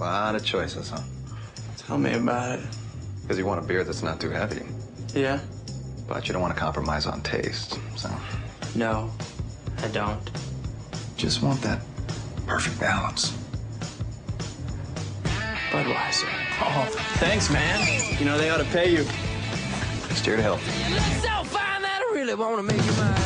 A lot of choices, huh? Tell me about it. Because you want a beer that's not too heavy. Yeah? But you don't want to compromise on taste, so... No, I don't. Just want that perfect balance. Budweiser. Oh, thanks, man. You know, they ought to pay you. Steer to help. Let's all find that I really want to make you mine.